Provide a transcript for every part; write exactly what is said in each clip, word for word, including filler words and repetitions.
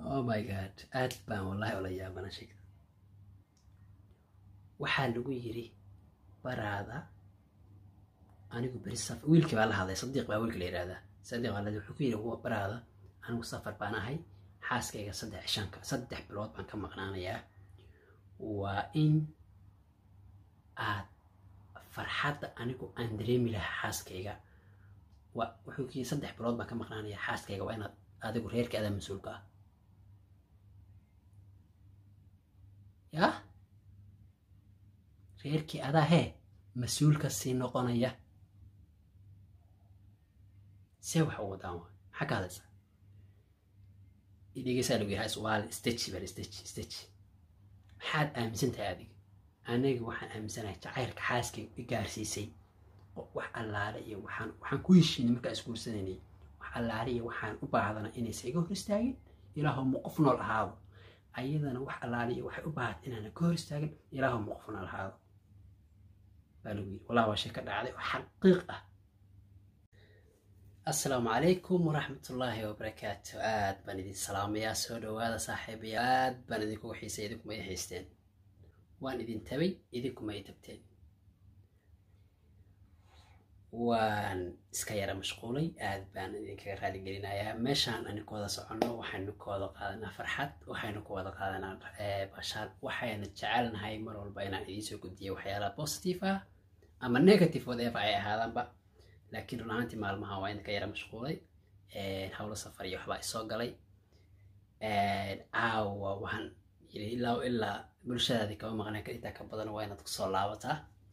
Oh my god, aad baan wallahi ula yaabana sheekada. Waxaa lagu yiri baraada anigu bari safar wiilkii baa la hadlay Sadiq baa wiilka la yiraahdaa. Sadiq baa la wuxuu ku yiri waa baraada anigu safar baan ahay xaaskayga saddex shanka saddex bilood baan ka maqnaanayaa. Waa in aad farxadda anigu aan dareemi lahaa xaaskayga. Waa wuxuu ku yiri saddex bilood baan ka maqnaanayaa xaaskayga waa inaad adigu reerkeeda mas'uulka ah. يا reerkii adaa hee mas-uulka sii noqonaya see wax ugu wadaan waa maxaa ka hadlaysa idhegeysaa lagu yahay su'aal stage bal stage stage maxaad aaminsan tahay adiga aniga waxaan aaminsanahay jacaylka xaaskayga i gaarsiisay wax allaale iyo waxaan waxaan ku heshiinay markaa isguursanaynay wax allaale iyo waxaan u baahdana inaysa iga hor istaagin ilaahow ma qof nool ahaado ayadana wax allaaliyo waxay u baahat inaan ka hor istaagin ilaahow ma qofna lahaado baa lagu yiri wallahi waa shay ka dhacday oo xaqiiq ah. Assalaamu calaykum waraxmatullaahi wabarakaatu. aad baan idin salaamayaa soo dhawaada saaxiibayaal aad baan idinkugu xiisay idinkuma i haysteen waan idin tabay idinkuma i tabteen waan iska yara mashquulay aad baan idinkaga raali gelinayaa meeshaan aan ku wada soconno waxaynu ku wada qaadanaa farxad waxaynu ku wada qaadanaa bashaar waxayna jecelnahay mar walba inaan idiin soo gudbiyo waxyaalaha positive ah ama negative whatever ay ahaadaanba laakiin run ahaantii maalmaha waa idinka yara mashquulay hawlo safar iyo waxbaa isoo galay caawa waxaan yiri ilaa ilaa bulshadaadii kama maqnaan ka intaa ka badan waa inaad kusoo laabataa.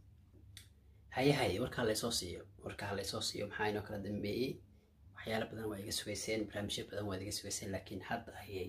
هاي هاي ورك هلا يسوسيو ورك هلا يسوسيو محاينو كلا دمبي وحيالا بدن وايجا سويسين برامجي بدن وايجا سويسين لكن حتى هي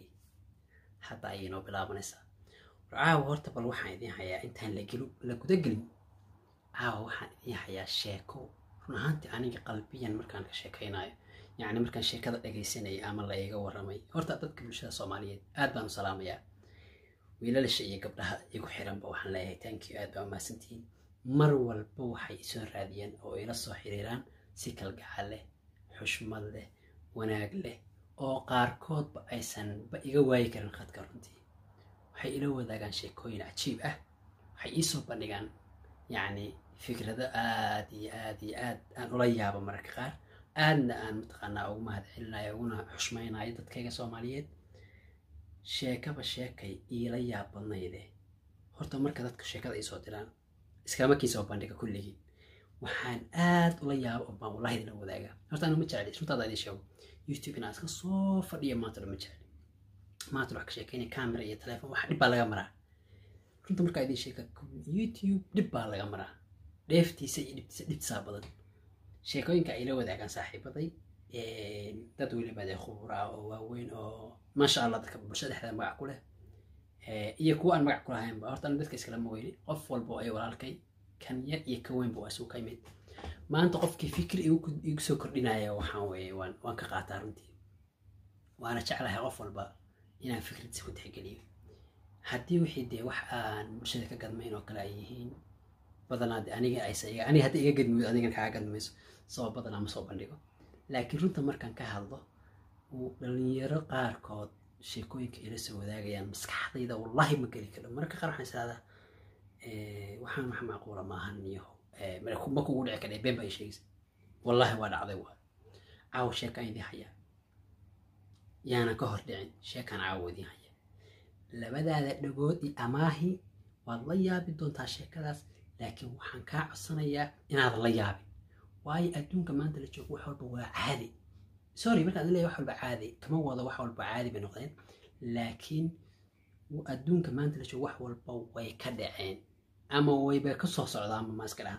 حتى هي نو بلا منسا عاو هرت بل waxaan idin hayaa intaan la gelo la guda gelin caaw waxaan idin hayaa sheeko run ahaantii aniga qalbiyan markaan ka sheekaynayo yani markaan sheekada dhageysanayo ama la iga waramay horta dadka bulshada Soomaaliyeed aad baan u salaamayaa wiilasha iyo gabdhaha igu xiranba waxaan leeyahay thank you aad baan maasantiin mar walba waxay soo raadiyaan oo ila soo xiriiraan si kalgacal leh xushmad leh wanaag leh oo qaarkood ba aysan ba iga waayi karin khadka runtii waxay ila wadaagaan sheekooyin cajiib ah waxay ii soo bandhigaan yani fikrado aad iyo aad iyo aad aan ula yaabo mararka qaar aadna aan mataqaanaa ugu mahadcelinayo uguna xushmaynayo dadkayga Soomaaliyeed sheekaba sheekay ila yaab badnayde horta marka dadka sheekada ay soo diraan iskama kiisoo bandhiga kulligii waxaan aad ula yaabo oo baan wallahi idin wadaaga horta anu ma jecli runtaada idin sheego YouTube ina iska soo fadhiyo maanta ma jecli maanta wax ka sheekeynay camera iyo telefoon wax dhib baa laga maraa runta marka idin sheeka YouTube dhib baa laga maraa dheeftiisa iyo dhibtiisa dhibtiisa badan sheekooyinka ay la wadaagaan saaxiibaday ee dad waliba ay khubra oo waaweyn oo ma sha Allah dadka bulshada dhexdeeda magac ku leh iyo kuwa aan magac ku lahayn ba horta dadka iskala ma weyni qof walba ay walaalkay kan yar iyo ka weyn buu asugu ka yimid maanta qofkii fikir igu soo kordhinaya waxaan weeye waan waan ka qaataa runtii waana jeclahay qof walba inaan fikradiisa ku tixgeliyo haddii wixii dee wax aan bulshada ka gadmayn oo kale ay yihiin badanaa aniga ay sayga aniga haddii iga gadmiyo adiga kaaga gadmayso soo badanaa ma soo bandhigo laakiin runta markaan ka hadlo dhalinyaro qaarkood sheekooyinka ila soo wadaagayaan maskaxdayda wallahi ma geli karo marka qaar waxaan isleedahay ee waxaan wax macquul ma ahan iyo ee ma kugu dhici kara been bay sheegaysaa wallahi waa dhacday waa caaw sheeka idin haya yaana ka hor dhicin sheekan caaw idin haya labadaada dhagood iyo amaahi waad la yaabi doontaa sheekadaas laakiin waxaan kaa codsanayaa inaad la yaabin waayo adduunka maanta la joogo wax walba waa caadi sorry marka aan leeyahay wax walba caadi kama wada wax walba caadi bay noqdeen laakiin adduunka maanta la joogo wax walba way ka dhaceen ama way ba ka soo socdaan ma iska dhahan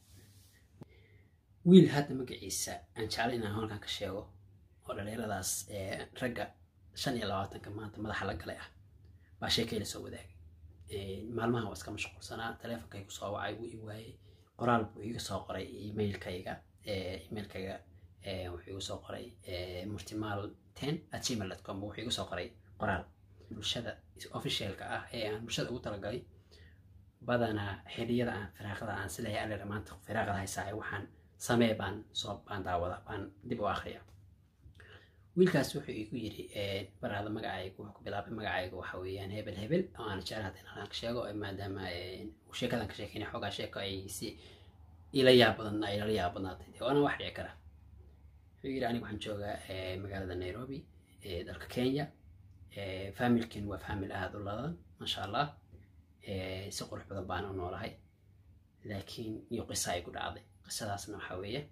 wiil hadda magaciisa aan jeclay inaan halkan ka sheego oo dhalinyaradaas ee ragga shan iyo labaatan ka maanta madaxa la galay ah baa sheekayla soo wadaagay ee maalmaha waa iska mashquulsanaa teleefankayga ku soo wacay wuu i waayay qoraal buu iga soo qoray emailkayga ee emailkayga ee wuxuu igu soo qoray ee murtimaal ten at gmail dot com wuxuu igu soo qoray qoraal bulshada officialka ah ee aan bulshada ugu talagalay badana xiliyada aan firaaqada aan sileeyahay alle maanta firaaqada haysaa waxaan samee baan soo baan daawada baan dib u akhriya wiilkaas wuxuu igu yiri baraada magacaygu wuxuu ku bilaabay magacaygu waxa weeyaan hebel hebel oo aan jeclahay inaan ka sheego maadaama uu sheekadan ka sheekeynay xogaa sheeko ay si ila yaab badan ay ila yaab badnaatay waana wax dhici kara wuxuu yiri anigu waxaan joogaa magaalada Nairobi ee dalka Kenya familkin waa famil aad u ladan masha Allah si qurux badan baan u noolahay laakiin iyo qiso ay ku dhacday qisadaasna waxa weeye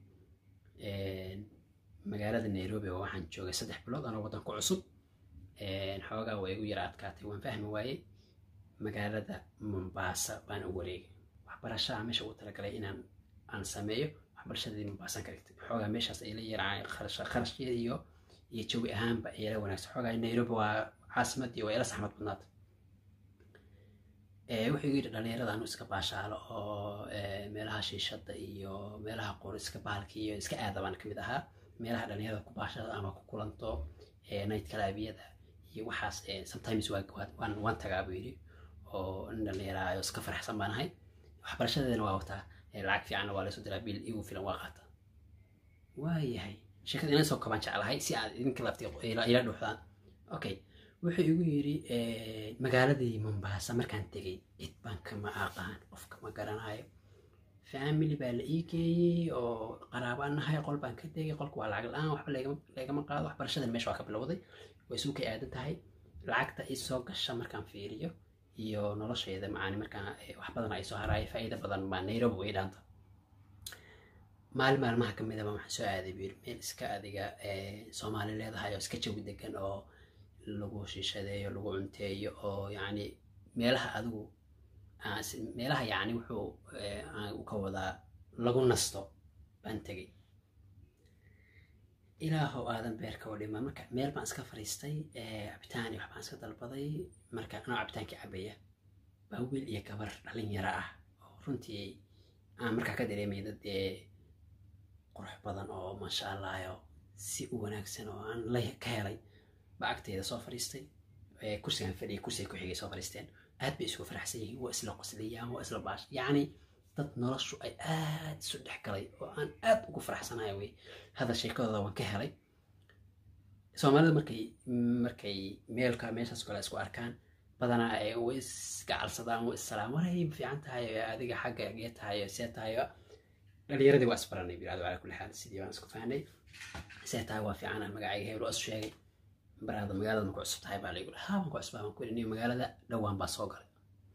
magaalada Nairobi waxaan joogay saddex bilood anoo wadan ku cusub een xoogaa way igu yara adkaatay waan fahmi waayay magaalada Mombasa baan u wareegay waxbarashada meesha uu talagalay inaan aan sameeyo waxbarashadii Mombasa ka dhigtay xoogaa meeshaas ay la yaraan kharash kharashkeeda iyo iyo jawi ahaanba ay la wanaagsan xoogaa Nairobi waa caasimadii waa ila saxmad badnaatay ee wuxuu yiri dhalinyarada anu iska baashaalo oo meelaha shiishada iyo meelaha qoor iska baalki iyo iska aadaban kamid ahaa meelaha dhalinyarada ku baashada ama ku kulanto ee night club-yada iyo waxaas sometimes waa waan waan tagaa buu yiri oo dhalinyarada iska faraxsan baan ahay waxbarashadeena waa wataa lacag fiican waa la soo diraa bil igu filan waa qaata waayahay shirkadda inaan soo kaban jeclahay si aad idinka laftii ila ila dhuuxdaan okay wuxuu igu yiri magaaladii Mombasa markaan tagay cid baan kama aqaan qofka ma garanayo family baa la ii geeyay oo qaraabanahay qol baan ka tagay qolku waa lacag la'aan waxba leegama leegama qaado waxbarashada meesha waa ka bilowday way soo ka aadan tahay lacagta ay soo gasha markaan fiiriyo iyo noloshayda macaani markaan wax badan ay soo haray faa'iido badan baan Nairobi way dhaanta maalin maalmaha kamid ah waxaan soo aaday meel iska adiga Soomaali leedahay oo iska jawi degan oo lagu shiishadeeyo lagu cunteeyo oo yaani meelaha adigu meelaha yaani wuxuu aan ka wadaa lagu nasto baan tagay ilaahu aadan beerka u dhima marka meel baan iska fariistay cabitaan iyo wax baan iska dalbaday marka anoo cabitaanka cabaya baa wiil iyo gabar dhalinyaro ah oo runtii aan markaa ka dareemay dad qurux badan oo masha Allah si u wanaagsan oo aan la ka helay baagteeda soo fariistay ee kursigan fadhiyo kursiga ku xigay soo fariisteen aad bay isku faraxsan yihiin waa isla qoslayaan waa isla baash yaani dad noloshu ay aad isu dhex galay oo aan aad ugu faraxsanahay way hada sheekadooda waan ka helay Soomaalida markay markay meelka meeshaas kale isku arkaan badana ay is gacalsadaan oo salaam waray fiican tahay adiga xagga geed tahay see tahay dhalinyarada waa isbaranay bilaad wala kulli xaal sidii waan isku fahnay see tahay waa fiican magacayga heer oo sheegay baraada magaalada ma ku cusub tahay baa la igu haa ma ku cusub baan ku inay magaalada dhawaan baa soo galay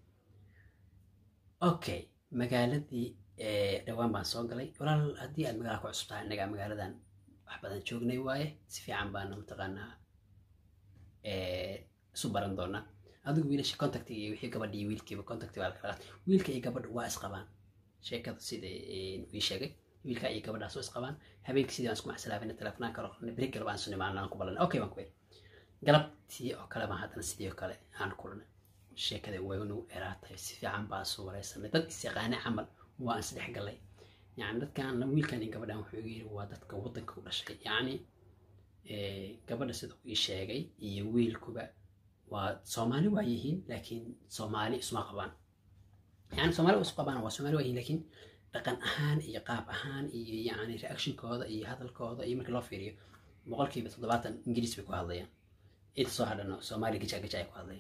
okay magaaladii ee dhawaan baan soo galay walaal hadii aad magaalada ku cusub tahay anaga magaaladan wax badan joognay waaye si fiican baan mataqaanaa ee isu baran doona adigu wiilasha contactiga wixii gabadhii wiilkiiba contact waa kala wiilka iyo gabadhu waa isqabaan sheekada sida uu sheegay wiilka iyo gabadhaas oo isqabaan habeenkii sidii aan isku maxsalaafina telefoonka kala qornay break galbaan soo nimaanaan ku balan okay baan ku galabtii oo kale ma hadana sidii oo kale aan kulnay sheekada waynu eraatay si fiican baa soo wareysanay dad is yaqaan camal waa is dhex galay yaani dadkan la wiilkan iyo gabadhan wuxuu yiri waa dadka wadanka u dhashay yaani ee gabadha sidoo uu sheegay iyo wiilkuba waa Soomaali waa yihiin laakiin Soomaali isma qabaan yaani Soomaali isma qabaan waa Soomaali waa yihiin laakiin dhaqan ahaan iyo qaab ahaan iyo yaani reaction kooda iyo hadalkooda iyo markii loo fiiriyo boqolkiiba toddobaatan Ingiriis bay ku hadlayaan إنت صاحبنا سومالي جاء جاء قاضي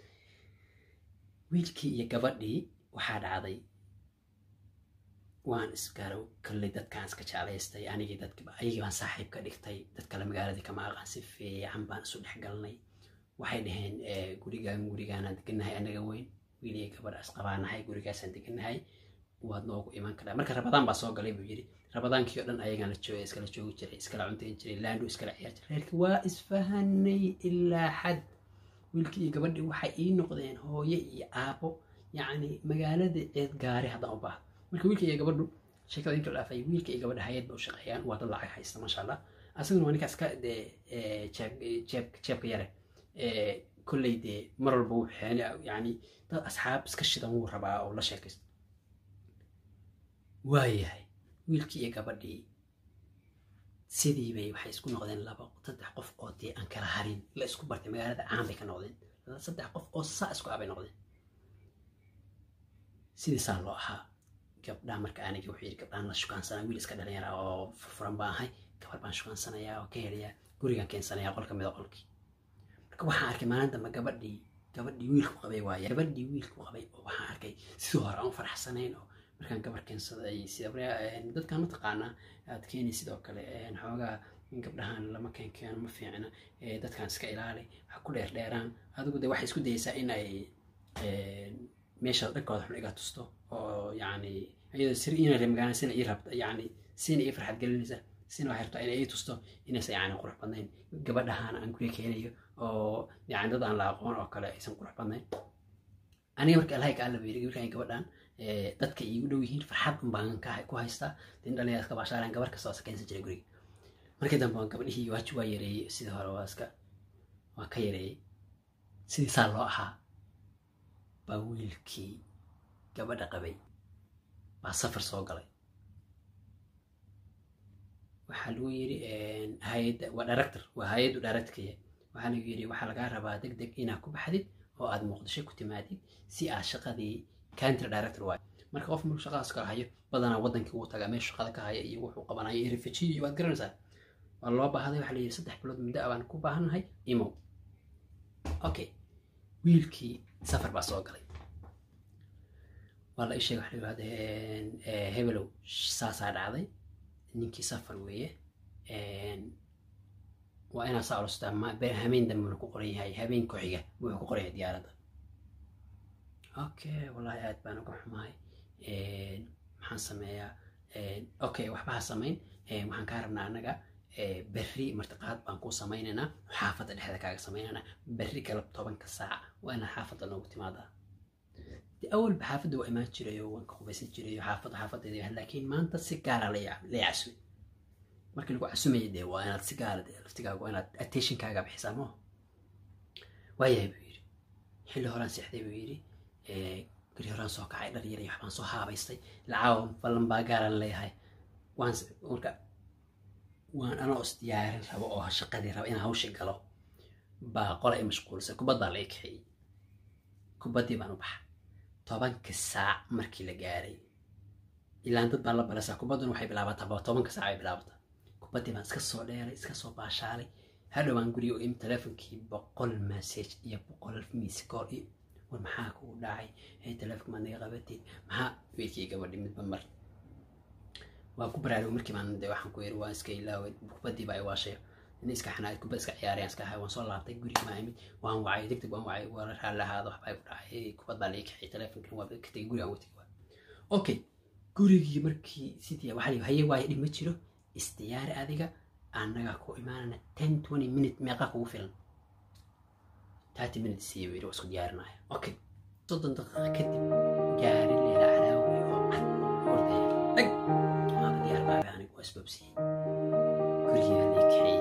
ويلكي يا جبردي وحاد عادي وان إسكارو كل دت كان سكتش على يستي يعني جدت كبا أي كمان صاحب كديكتي تتكلم قالدي كما أغانسي في عم بان سود حقلني واحد هين جوري جان جوري جان دكنا هاي أنا جوين ويلي جبر أسقطنا هاي جوري جان سندكنا هاي وادنوق إيمان كلا مركز رمضان بسوق قليل بيجري رمضان كيودن أيجان الشوي إسكال الشوي جري إسكال عنتين جري لاندو إسكال عيار جري وإسفهني إلا حد ويلكي قبل وحقي نقدين هو يي أبو يعني مجالد إدجاري هذا أباه ويلكي ويلكي قبل شكل إنك لا في ويلكي قبل حياة بوشقيان وطلع حيست ما شاء الله أصلاً وأنا كاسكا ده شاب شاب شاب كيره كل ده مر البوح يعني يعني أصحاب سكشة أمور ربع ولا شاكس وايهاي wiilkii iyo gabadhii sidii bay waxay isku noqdeen laba saddex qof oo tii aan kala harin la isku bartay magaalada caan bay ka noqdeen saddex qof oo saa isku abay noqdeen sidii saan loo ahaa gabdhaha marka aniga wuxuu yiri gabdhahan la shukaansanaa wiil iska dhalinyara oo furfuran baan ahay gabar baan shukansanayaa oo ka helayaa gurigaan keensanayaa qol ka mid a qolkii marka waxaan arkay maalin dambe gabadhii gabadhii wiilku qabay waaye gabadhii wiilku qabay oo waxaan arkay sidoo hore aan faraxsanayn oo markaan gabar keensaday sida dadkaan ma taqaanaa aad keeni sidoo kale xoogaa gabdhahan lama keen keeno ma fiicna dadkaan iska ilaali wax ku dheer dheeraan adigu de waxay isku dayaysaa in ay meesha dhankooda xun iga tusto oo yacni iyadoo sir inay remagaana sina ii rabta yacni sina ii farxad gelinaysa sina waxay rabtaa inay ii tusto inaysan yacni qurux badnayn gabadhahan aan guriga keenayo oo yacni dad aan la aqoon oo kale aysan qurux badnayn aniga marka ilaahay ka alla bayri markaan gabadhan dadka iigu dhow yihiin farxad un baan ka ku haystaa in dhalinyarada ka baashaalaan gabar kasta oo sakeensan jiray guriga markii dambe waan gabadhihii waaji waa yareeyey sidii hore waa iska waa ka yareeyey sidii saa loo ahaa baa wiilkii gabadha qabay baa safar soo galay waxaa lagu yidhi hayadda waa director waa hay-addu directorkaya waxaa lagu yidhi waxaa lagaa rabaa deg deg inaad ku baxdid oo aad muqdisho ku timaadid si aad shaqadii country director waayo marka qof markuu shaqadaas kala hayo badanaa waddankii uu tagaa meesha shaqada ka haya iyo wuxuu qabanayo iyo refugee iyo waad garanaysaa waa loo baahday waxaa la yidhi saddex bilood muddo ah baan ku baahannahay imow okay wiilkii safar baa soo galay waa la ii sheegay waxa la yidhahda hebelow saasaa dhacday ninkii safar weeye waa inaa saa ulustaa habeen dambena ku qoran yahay habeen ku-xiga wuxuu ku qoran yahay diyaaradda okay wallahi aad baan uga xumahay maxaan sameeyaa okay waxba ha samayn waxaan kaa rabnaa annaga berri martiqaad baan kuu samaynaynaa xaafadda dhexda kaaga samaynaynaa berri galab tobanka saac waa inaad xaafadda noogu timaadaa de awalba xaafadda waa imaan jiray oo waan ka qubaysan jiray oo xaafadda xaafaddeeda yahay laakiin maanta si gaara la la casumay markii lagu casumayay dee waa inaad si gaara dee laftigaaga waa inaad attentionkaaga bixisaa moo waayahay buu yidhi xilli horaan seexday buu yidhi guri horaan soo kacay dhar yar iyo waxbaan soo haabaystay lacaawa ballan baa gaaraan leeyahay waan marka waan anoo is diyaarin rabo oo shaqadii rabo inaan hawshi galo baa qola i mashquulsay kubaddaa la i kaxeeyey kubaddii baan u baxay tobanka saac markii la gaaray ilaan dad baan la balasaa kubadduna waxay bilaabataa tobanka saac ay bilaabataa kubaddii baan iska soo dheeray iska soo baashaalay hadhowaan guriga u imi teleefonkii boqol message iyo boqol miss call iyo war maxaa kugu dhacay hey teleefonka maad naga qabatid maxaa wiilkii gabadhi midba mar waa ku baraarugay markii baan de waxaan ku yiri waan iska ilaaway kubaddii baa i waashay in iska xanaad kubad iska ciyaarayaan iska hay waan soo laabtay guriga ma imid waan wacay degdeg waan wacay war raali lahaado waxbaa ku dhacay kubad baa la ii kaxay teleefonkan waa ka tegay guriga aan watay okay gurigii markii sidii waxa la hayay waay dhib ma jiro istiyaar adiga annaga ku imaanana ten twenty minute meeqa kugu filan thirty minutes sii weero isku diyaarinaya okay soddon daqiiqo kadib gaari leela calaawi oo cad ordaya dhag maa diyaar baa anigu waa isbabsiyey guriga la kaxeeyey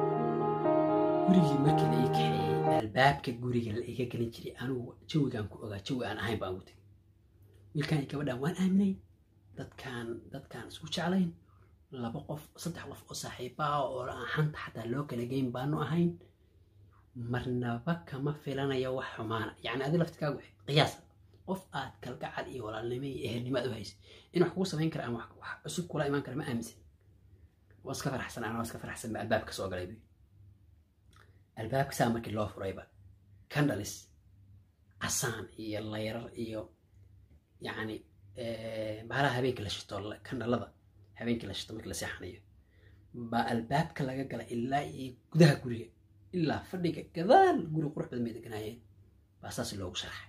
gurigii markii la kaxeeyey albaabka guriga la iga gelin jiray anigu jawigaan ku ogaa jawi aan ahayn baan u tegay wiilkaan iyo gabadhaan waan aaminay dadkaan dadkaan isku jeclayn laba qof saddex qof oo saaxiibaa oo aan xanta xataa loo kala geyn baanu ahayn marnaba kama filanayo wax xumaana yacni adi laftikaagu qiyaas qof aad kalgacal iyo walaalnimo iyo ehelnimo aad u haysa in wax kugu samayn kara ama wax cusub kula imaan kara ma aaminsan waa iska faraxsan anaa iska faraxsan ba albaabka soo galay buy albaabka saa markii loo furayba candles casaan iyo layrar iyo yacni bahalaha habeenkii la shito kandhalada habeenkii la shito markii la seexanayo baa albaabka laga gala ilaa iyo gudaha guriga ilaa fadhiga gadaal guri qurux badan bay deganaayeen baa saas loogu sharaxay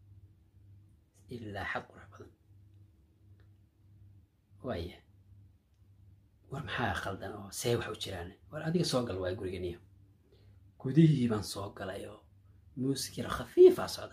ilaa xad qurux badan waaya war maxaa khaldan oo see wax u jiraan war adiga soo gal waa guriganiyo gudihii baan soo galay oo muusik yar khafiifa socda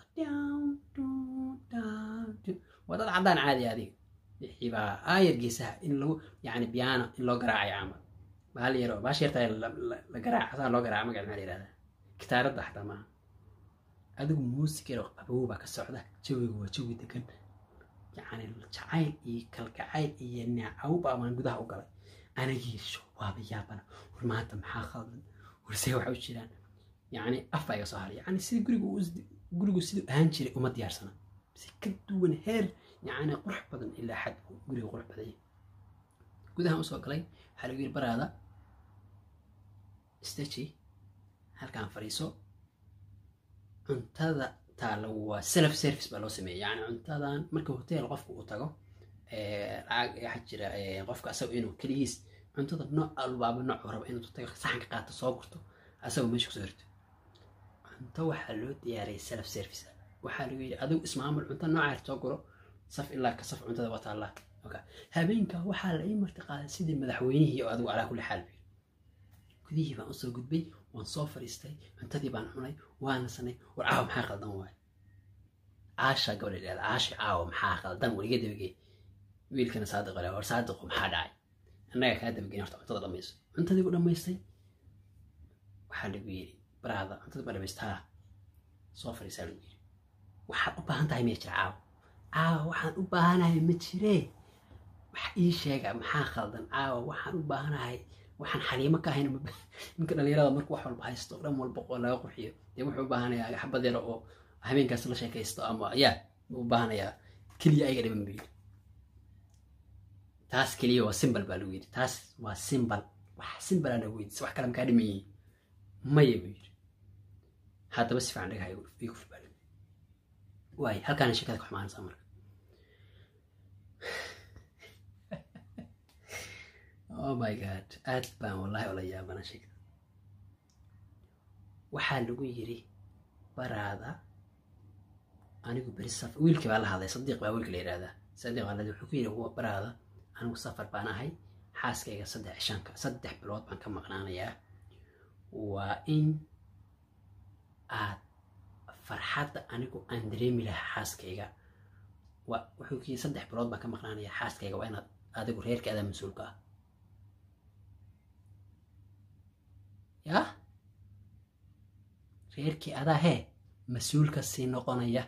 waa dad caddaan caadi adiga wixii baa aayar geesaha in lagu yacni piano in loo garaacayo camal bahal yaro baash yartaa la garaaca saa loo garaaca magac maxaa la yihahdaa kitaaradda xataa maaha adigu muusik yaro qabow baa ka socda jawiga waa jawi degan yacni jacayl iyo kalgacayl iyo neecaw baa baan gudaha u galay anagii waaba yaabana war maanta maxaa khaldan war see waxa u jiraan yacni af baa iga soo haray yacni sida gurigu gurigu siduu ahaan jiray uma diyaarsana si ka duwan heer yacni qurux badan ilaa xad guriga qurux badan gudaha usoo galay waxaa lagu yiri baraada istaji halkaan fadhiiso cuntada taalo waa self service baa loo sameeyay yani cuntadan marka hotel qofku uu tago ee lacag waxa jira ee qofka asagu inuu kaligiis cuntada nooc albaaba nooc rabo inuu tago saxanka qaato soo gurto asagu meesha ku soo hirto cunto waxa loo diyaariyay self service waxa lagu yiri adigu ismaamul cunto nooc ah soo guro saf ilaa ka saf cuntada wata Allah okay habeenka waxa la ii martiqaaday sidii madaxweynihii oo adigu ala kulli xaal kudii baan soo gudbay waan soo fariistay cuntadii baan cunay waan sanay war aaw maxaa qaldan waay aasha gabadha aasha aaw maxaa qaldan waliga dabagay wiilkana saadiq wala war saadiq maxaa dhacay annaga ka dabagay horta cuntada dhamayso cuntadii u dhamaystay waxa lagu yiri baraada cuntada ma dhamaystaa soo fariisay lagu yiri waxa u baahan tahay ma jira aaw aaw waxaan u baahanahay ma jiree wax ii sheega maxaa qaldan aaw waxaan u baahanahay waxaan xaliimo ka ahayn ninka dhalinyarada markuu wax walba haysto dhan walba oo laga qurxiyo ee wuxuu u baahanayaa xabad yar oo habeenkaas la sheekaysto ama yaa u baahanayaa kaliya ayaga dhiman biyo taas kaliya waa symbol baa lagu yiri taas waa symbol wax symbol aan lagu yiri wax kale ma ka dhiman yihiin maya buu yiri haddaba si fiican dhagahay igu fubaalay waay halkaan sheekada ku xumaanaysa marka oh my god aad baan wallahi wala yaabana sheekada waxaa lagu yiri baraada anigu bari saf wiilkii baa la hadlay sadiiq baa wiilka la yiraahdaa sadiiq baa la wuxuu ku yiri baraada anigu safar baan ahay xaaskayga saddex shanka saddex bilood baan ka maqnaanayaa waa in aad farxadda anigu aan dareemi lahaa xaaskayga waa wuxuu ku yiri saddex bilood baan ka maqnaanayaa xaaskayga waa inaad adigu reerkaada mas'uulka ah ya reerkii adaa hee mas-uulka sii noqonaya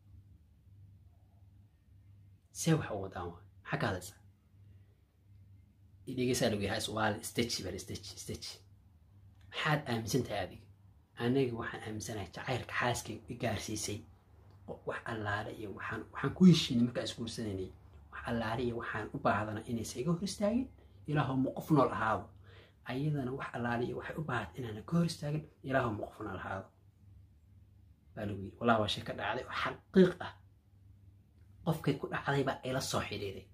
see wax u wadaan waa maxaa ka hadlaysaa idhegeysaa lagu yahay su'aal stage bal stage stage maxaad aaminsan tahay adiga aniga waxaan aaminsanahay jacaylka xaaskay i gaarsiisay wax allaale iyo waxaan waxaan ku heshiinay markaa isguursanaynay wax allaale iyo waxaan u baahdana inaysa iga hor istaagin ilaahow ma qof nool ahaado ayadana wax allaale iyo waxay u baahat inaana ka hor istaagin ilaahow ma qof nool ahaado baa lagu yiri wallahi waa shay ka dhacday oo xaqiiq ah qofkay ku dhacday baa ila soo xiriiray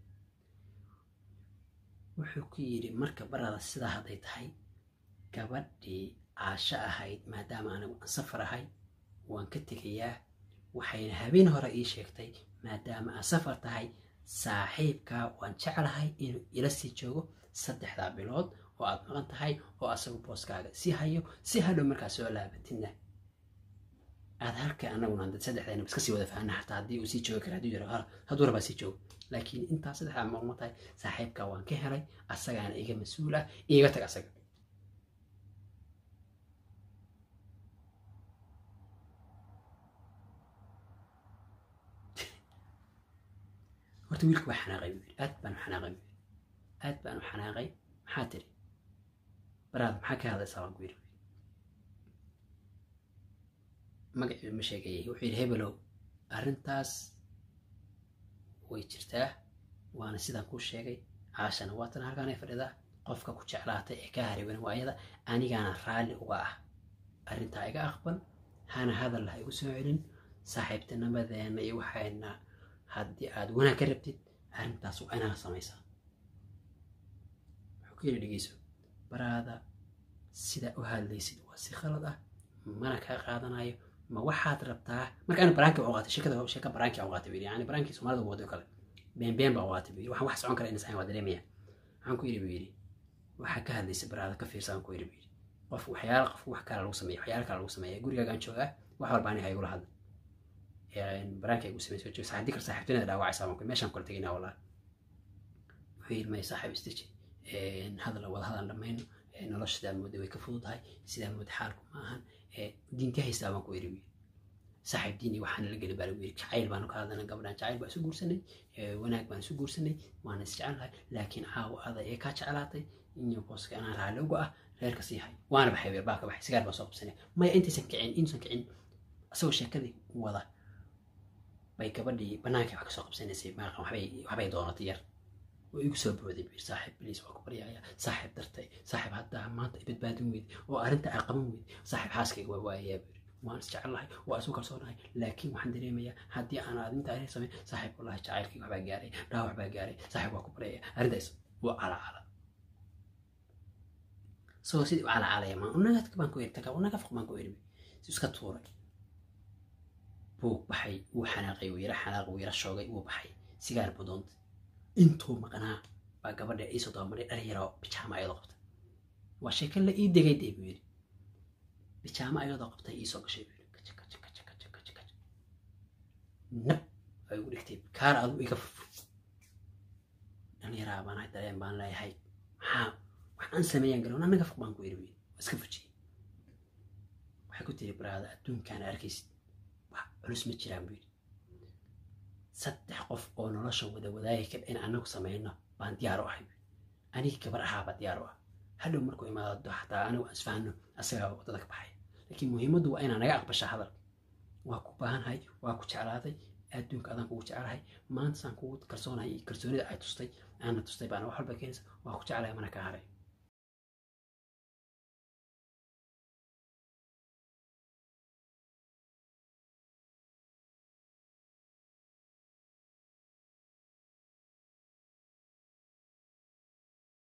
wuxuu ku yiri marka barada sidaa haday tahay gabadhii aasha ahayd maadaama anigu aan safar ahay waan ka tegayaa waxayna habeen hore ii sheegtay maadaama aan safar tahay saaxiibka waan jeclahay inuu ila sii joogo saddexdaa bilood oo aad maqan tahay oo asagu booskaaga sii hayo si hadhow markaa soo laabatidna aad halka anaguna dad saddexdayna iska sii wada fahanaa xataa haddii uu sii joogi kara hadduu yaro hadduu rabaa sii joogo laakiin intaa saddexdaa maqan tahay saaxiibka waan ka helay asagaana iga mas-uul ah iiga tag asaga horta wiilku waa xanaaqay aad baan u xanaaqay aad baan u xanaaqay maxaa tiri baraad maxaa ka hadlaysaa waan ku yiri magacii ma sheegayay wuxuu yiri hebelow arrintaas way jirtaa waana sidaan kuu sheegay caashana waatan halkaan ay fadhidaa qofka ku jeclaatay ee ka hariban waayada anigaana raalli uga ah arrintaa iga aqbal hana hadal ha igu soo celin saaxiibtinimadeena iyo waxayna haddii aad wanaag ka rabtid arrintaas waa inaad samaysaa wuxuu ku yiri dhegeyso baraada sida u hadlaysid waa si khalad ah mana ka qaadanayo ma waxaad rabtaa marka ana baraanki oo qaatay shirkada shirka baraanki oo qaatay wiil yani baraanki Soomaalida wado kale been been baa qaatay wiil waxaan wax socon kara in saxan waa dareemaya waxaan ku yiri wiil waxa ka hadlaysa baraada ka fiirsan ku yiri wiil qof waxyaalo qof wax kale lagu sameeyo waxyaalo kale lagu sameeyo gurigaaga aan joogaa wax walba aan haygu lahad يعني برانك يقول سمي سوتشي صح ديك صاحبتنا دا واعي سامك ماشي نقول تجينا والله وحيد ما يصاحب استجي إن هذا لو هذا لما إنه إنه لش ده مود ويكفوض هاي سيدا مود حالكم معهن دين كهي سامك ويروي صاحب ديني وحنا اللي قلب على ويرك عيل بانو كهذا أنا قبل أن عيل بس يقول سنة وناك بان سجور سنة ما نستعملها لكن عاو هذا إيه كاتش علاطي إني بوسك أنا على لوجا غير كسيحي وأنا بحب باك بحس سجار بصوب سنة ما أنت سنكعين إنت سنكعين أسوي شيء كذي وضع bay gabadhii banaanka wax ka soo qabsanaysay ma waxbay waxbay doonatay yar ويقول سبودي بير صاحب بليس وأكبر يا صاحب درتي صاحب هذا ما أنت إبد بادم ويد وأرنت عقم ويد صاحب حاسك ويا بير ما نسجع الله وأسوق صورنا لكن وحن دريمية هدي أنا أنت عارف سمي صاحب والله شاعرك وحبا جاري راح حبا جاري صاحب وأكبر يا أرديس وعلى على سو سيدي على على يا ما أنا كمان كوير تكا أنا كفق ما كوير بي سيسكت صورك بوك بحي وحناقي ويرا حناق ويرا شوقي وبحي سيجار بدونت انتو مقنع با gabadha ay soo doomaray dhalinyaro bijaama ayadoo qabtay waa sheekada la ii degay deebiir bijaama ayadoo qabtay ii soo gashay biir kaca kaca kaca kaca kaca kaca nab ay ugu dhigtay kaar aad iga dhalinyaro baan ay dareen baan leeyahay maxaa waxaan sameeyaan garoon anaga faq baan ku yiri iska fujiyay waxay ku tiri baraada adduunkan arkaysid wax culus ma jiraan biir saddex qof oo nolosha wada wadaayay ka in anagu sameeyno baan diyaar u ahay aniga gabar ahaaba diyaar u ah hadhow markuu imaado xataa anigu aan isfahanno asagaa wadada ka baxay laakiin muhiimaddu waa inaan naga aqbasha hadalka waa ku baahanhay waa ku jeclaaday adduunka adaan kugu jecelahay maanta saan kugu kalsoonahay kalsoonida ay tustay aana tustay baana wax walba keenaysa waa ku jecelahay mana ka haray